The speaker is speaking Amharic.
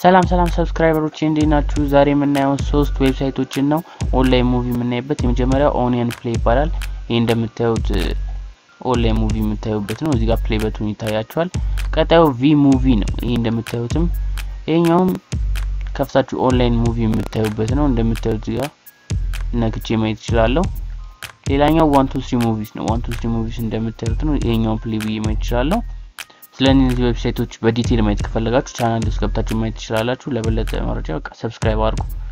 ሰላም ሰብስክራይበሮች እንዴት ናችሁ? ዛሬ የምናየው 3 ዌብሳይቶችን ነው ኦንላይን ሙቪ የምናይበት። የመጀመሪያው ኦኒየን ፕሌይ ይባላል። ይሄ እንደምታዩት ኦንላይን ሙቪ የምታዩበት ነው። እዚህ ጋር ፕሌይ በቱን ይታያችኋል። ቀጣዩ ቪ ሙቪ ነው። ይሄ እንደምታዩትም ይሄኛውም ከፍታችሁ ኦንላይን ሙቪ የምታዩበት ነው። እንደምታዩት እዚህ ጋር ነክቼ ማየት ይችላልው። ሌላኛው 123 ሙቪስ ነው። 123 ሙቪስ እንደምታዩት ነው። ይሄኛው ፕሌይ ብዬ ማየት ይችላልው። ስለዚህ ዌብሳይቶች በዲቴል ማየት ከፈለጋችሁ ቻናል ውስጥ ገብታችሁ ማየት ትችላላችሁ። ለበለጠ መረጃ ሰብስክራይብ አድርጉ።